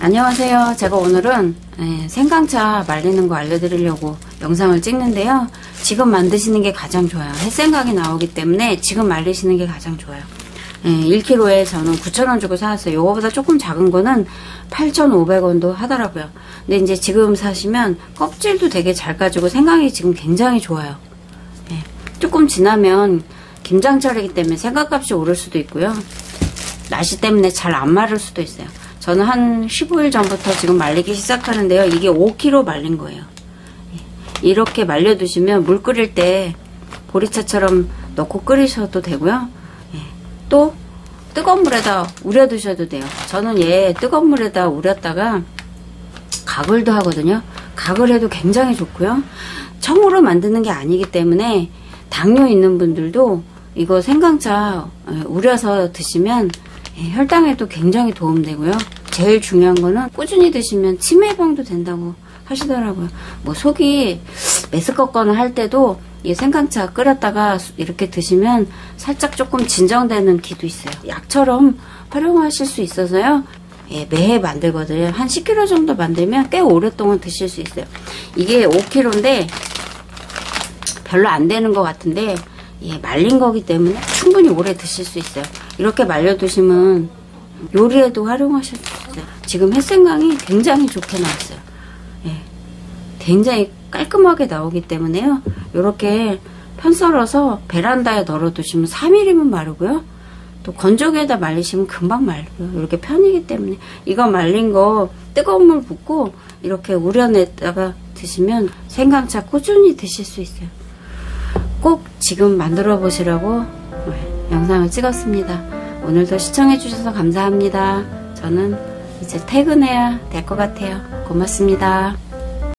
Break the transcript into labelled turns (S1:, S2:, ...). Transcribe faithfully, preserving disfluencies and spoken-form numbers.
S1: 안녕하세요. 제가 오늘은 생강차 말리는 거 알려드리려고 영상을 찍는데요. 지금 만드시는 게 가장 좋아요. 햇생강이 나오기 때문에 지금 말리시는 게 가장 좋아요. 일 킬로그램에 저는 구천 원 주고 사왔어요. 요거보다 조금 작은 거는 팔천오백 원도 하더라고요. 근데 이제 지금 사시면 껍질도 되게 잘 까지고 생강이 지금 굉장히 좋아요. 조금 지나면 김장철이기 때문에 생강값이 오를 수도 있고요. 날씨 때문에 잘 안 마를 수도 있어요. 저는 한 십오 일 전부터 지금 말리기 시작하는데요. 이게 오 킬로그램 말린 거예요. 이렇게 말려두시면 물 끓일 때 보리차처럼 넣고 끓이셔도 되고요. 또 뜨거운 물에다 우려 두셔도 돼요. 저는 얘 뜨거운 물에다 우렸다가 가글도 하거든요. 가글 해도 굉장히 좋고요. 청으로 만드는 게 아니기 때문에 당뇨 있는 분들도 이거 생강차 우려서 드시면 혈당에도 굉장히 도움되고요. 제일 중요한 거는 꾸준히 드시면 치매 예방도 된다고 하시더라고요. 뭐 속이 메스껍거나 할 때도 이 생강차 끓였다가 이렇게 드시면 살짝 조금 진정되는 기도 있어요. 약처럼 활용하실 수 있어서요. 예, 매해 만들거든요. 한 십 킬로그램 정도 만들면 꽤 오랫동안 드실 수 있어요. 이게 오 킬로그램인데 별로 안 되는 것 같은데 예, 말린 거기 때문에 충분히 오래 드실 수 있어요. 이렇게 말려두시면 요리에도 활용하실 수 있어요. 지금 햇생강이 굉장히 좋게 나왔어요. 예, 굉장히 깔끔하게 나오기 때문에요. 이렇게 편 썰어서 베란다에 널어두시면 삼 일이면 마르고요. 또 건조기에다 말리시면 금방 말고요. 이렇게 편이기 때문에 이거 말린 거 뜨거운 물 붓고 이렇게 우려냈다가 드시면 생강차 꾸준히 드실 수 있어요. 꼭 지금 만들어 보시라고 영상을 찍었습니다. 오늘도 시청해 주셔서 감사합니다. 저는 이제 퇴근해야 될 것 같아요. 고맙습니다.